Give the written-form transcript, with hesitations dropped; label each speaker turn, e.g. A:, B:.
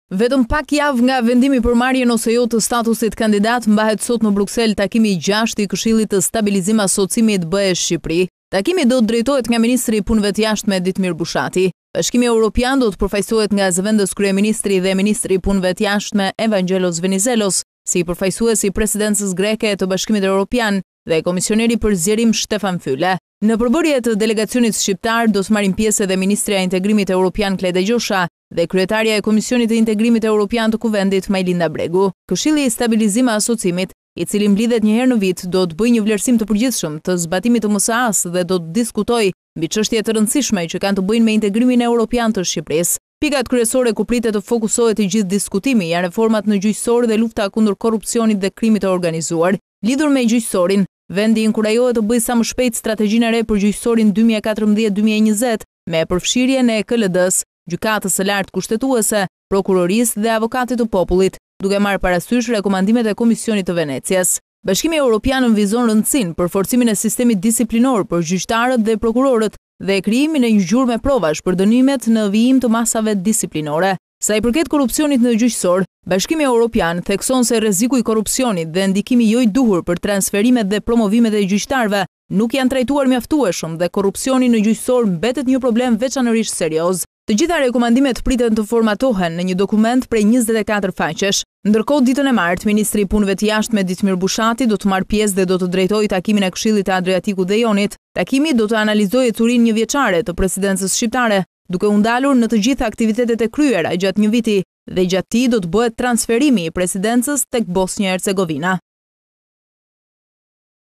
A: Vetëm pak javë nga vendimi për marrjen ose jo të statusit kandidat, mbahet sot në Bruksel takimi i 6 i Këshillit të Stabilizim Asociimit BE-Shqipëri. Takimi do të drejtohet nga Ministri i Punëve të Jashtme Ditmir Bushati. Bashkimi Europian do të përfaqësohet nga zëvendës kryeministri dhe ministri i Punëve të Jashtme Evangelos Venizelos, si përfaqësuesi i presidencës greke të Bashkimit Europian dhe komisioneri për zgjerim Stefan Füle. Në përbërje të delegacionit shqiptar do të marrin pjesë edhe ministrja e integrimit europian Klede Gjosha dhe kryetarja e Komisionit të Integrimit Europian të Kuvendit Majlinda Bregu. Këshilli i Stabilizim Asociimit, i cili mblidhet një herë në vit, do të bëjë një vlerësim të përgjithshëm të zbatimit të MSA-s dhe do të diskutojë mbi çështje të rëndësishme që kanë të bëjnë me integrimin europian të Shqipërisë. Pikat kryesore ku pritet të fokusohet i gjithë diskutimi janë reformat në gjyqësor dhe lufta kundër korrupsionit dhe krimit të organizuar. Lidhur me gjyqësorin, vendi inkurajohet të bëjë sa më shpejt strategjinë e re për gjyqësorin 2014-2020 me përfshirjen e KLD-s, gjykatës së lartë kushtetuese, prokurorisë dhe avokatit të popullit, duke marrë parasysh rekomandimet e Komisionit të Venecias. Bashkimi Europian nënvizon rëndësinë për forcimin e sistemit disiplinor për gjyqtarët dhe prokurorët dhe krijimin e një gjurmë provash për dënimet në vijim të masave disiplinore. Sa i përket korrupsionit në gjyqësor, Bashkimi Europian thekson se rreziku i korrupsionit dhe ndikimi jo i duhur për transferimet dhe promovimet e gjyqtarëve nuk janë trajtuar mjaftueshëm dhe korrupsioni në gjyqësor mbetet një problem veçanërisht serioz. Të gjitha rekomandimet priten të formatohen në një dokument prej 24 faqesh. Ndërkohë ditën e martë, Ministri i Punëve të Jashtme Ditmir Bushati do të marrë pjesë dhe do të drejtojë takimin e Këshillit të Adriatikut dhe Jonit. Takimi do të analizojë ecurinë njëvjeçare të presidencës shqiptare, duke u ndalur në të gjitha aktivitetet e kryera gjatë një viti dhe gjatë tij do të bëhet transferimi i presidencës tek Bosnja e Hercegovina.